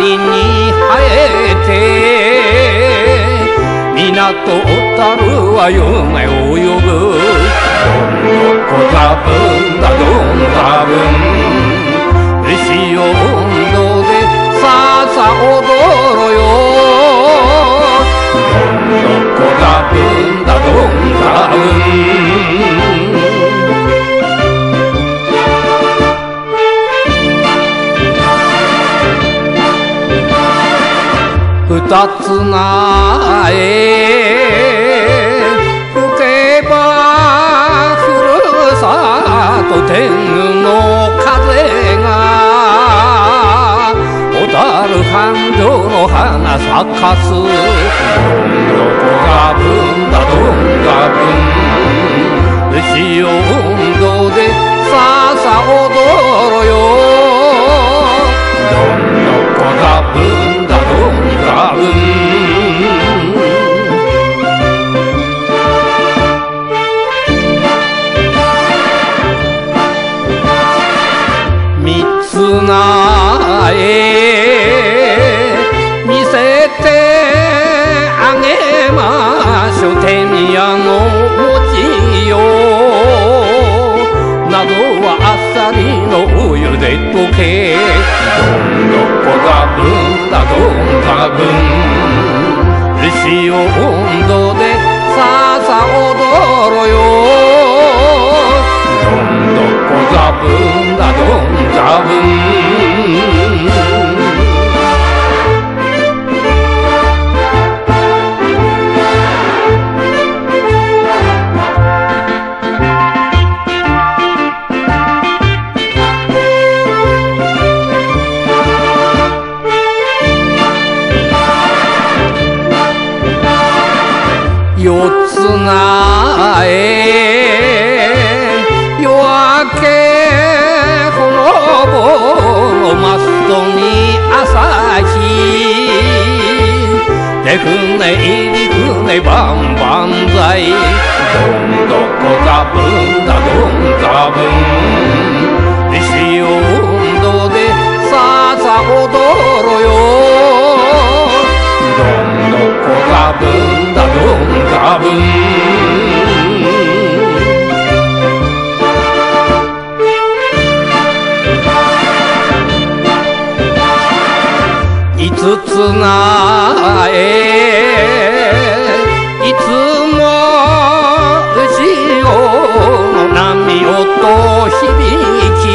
に生えて港小樽は夢を呼ぶ。どんどこざぶんだどんざぶん、牛音頭でさあさ踊ろよ。どんどこざぶんだどんざぶん、二つなえ吹けばふるさと天狗の風が小樽繁盛の花咲かす。どんどこがぶんだどんがぶん、牛音頭でさあさ踊ろよ。どんどこがぶんだどんがぶん、三つなえ見せてあげましょう。手宮の餅よ、謎はあっさりのお湯で溶け。どんどこがぶんだどんがぶん、牛音頭でさあさ踊ろよ。どんどこがぶんだどんがぶん、四つなえ夜明けほのぼのマストに朝日。手船入り船バンバンザイ。どんどこざぶんだどんざぶん、牛音頭でさあさ踊ろよ。どんどこざぶんだどんざぶん、五つなえいつも牛音の波音響き。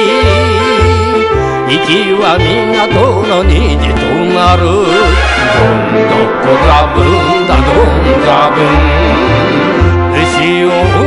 息は港の虹となる。どんどこざぶんだどんざぶん、牛音